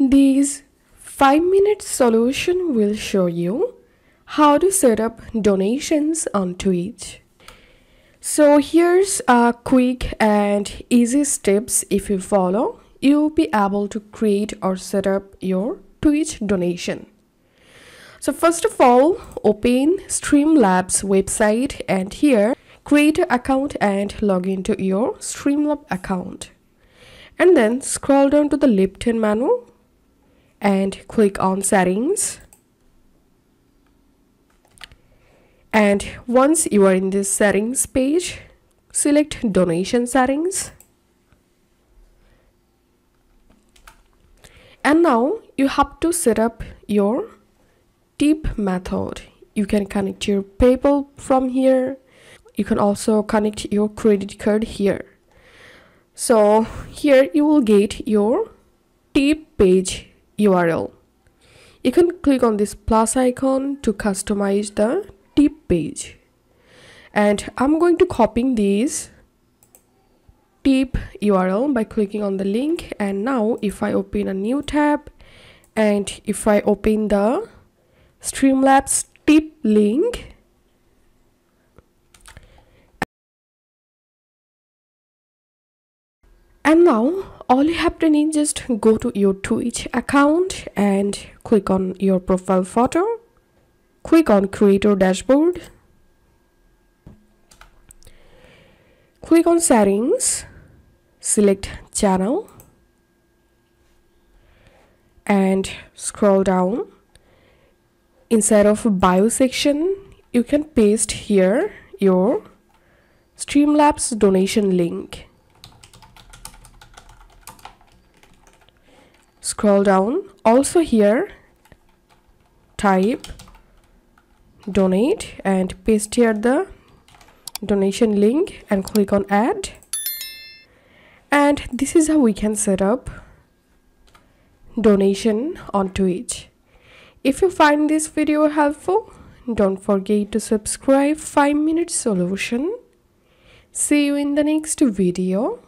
This 5-minute solution will show you how to set up donations on Twitch. So here's a quick and easy steps. If you follow, you'll be able to create or set up your Twitch donation. So first of all, open Steamlab's website and here create an account and log into your Steamlab account. And then scroll down to the left-hand menu and click on settings. And once you are in this settings page, select donation settings. And now you have to set up your tip method. You can connect your PayPal from here. You can also connect your credit card here. So here you will get your tip page URL. You can click on this plus icon to customize the tip page. And I'm going to copy this tip URL by clicking on the link. And now if I open a new tab and if I open the Streamlabs tip link, and now all you have to need just go to your Twitch account and click on your profile photo, click on creator dashboard, click on settings, select channel and scroll down. Inside of bio section, you can paste here your Streamlabs donation link. Scroll down. Also here, type donate and paste here the donation link and click on add. And this is how we can set up donation on Twitch. If you find this video helpful, don't forget to subscribe 5-minute solution. See you in the next video.